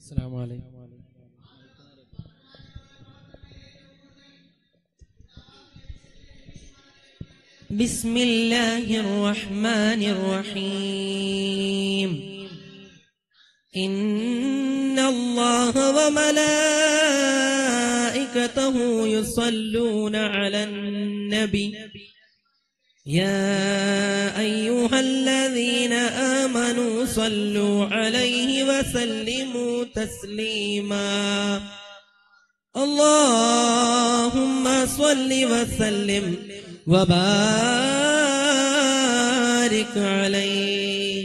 السلام عليكم. بسم الله الرحمن الرحيم. إن الله وملائكته يصلون على النبي يا أيها الذين آمنوا صلوا عليه وسلموا تسليما. اللهم صل وسلم وبارك عليه.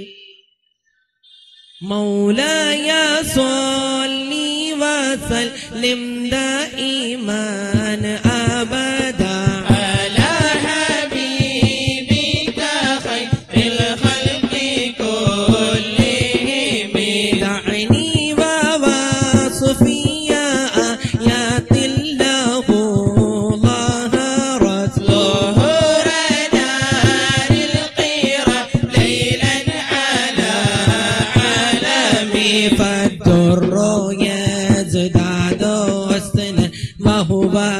مولاي صل وسلم دائما أبدا على حبيبك خير الخلق كلهم. دعني ووصفي آيات الله ظهرت ظهور نار القيرة ليلا على عالمي. فالدر يزداد حسنا وهو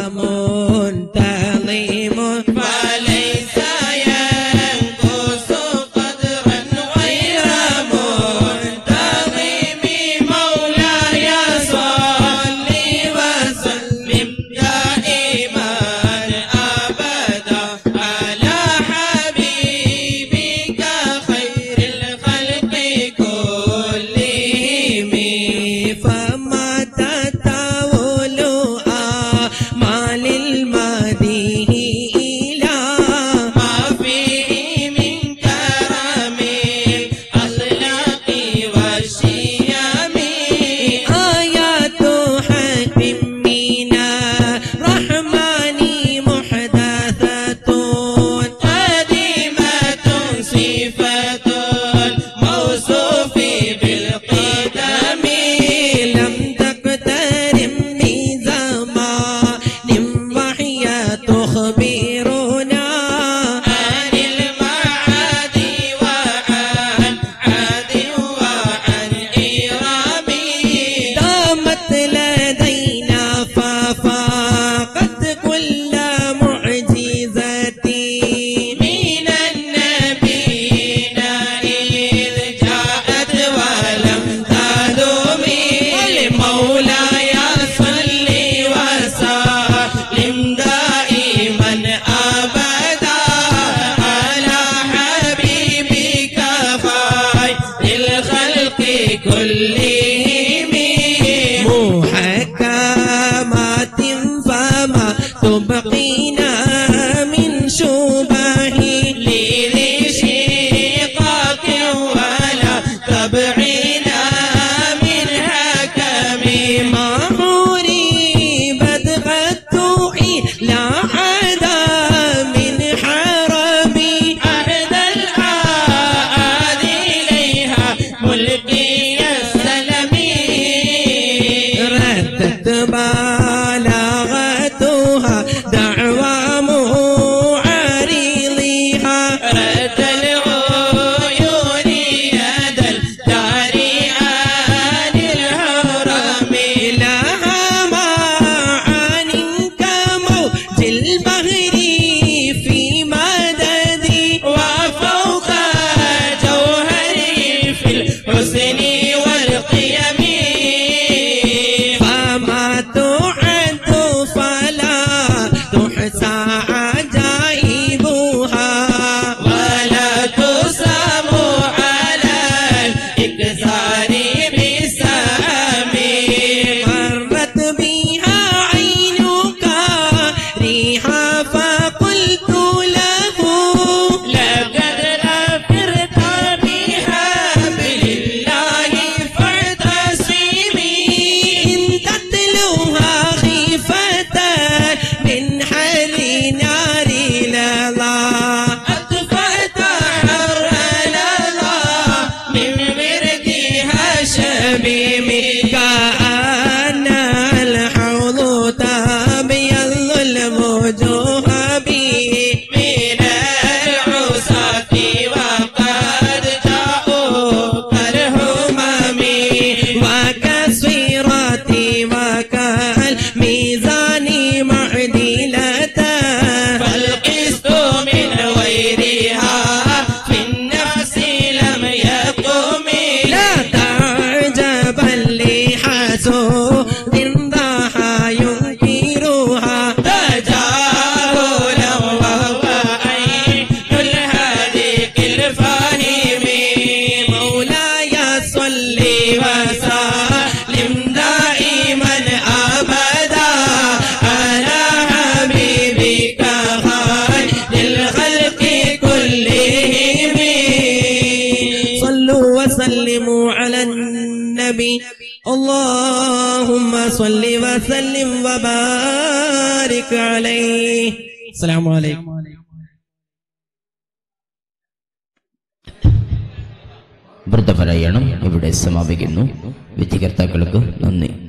وسلموا على النبي اللهم صل وسلم وبارك عليه. السلام عليكم. വൃദ്ധപരായണം ഇവിടെ സമാപിക്കുന്നു. വിധികർത്താക്കൾക്ക് നന്ദി.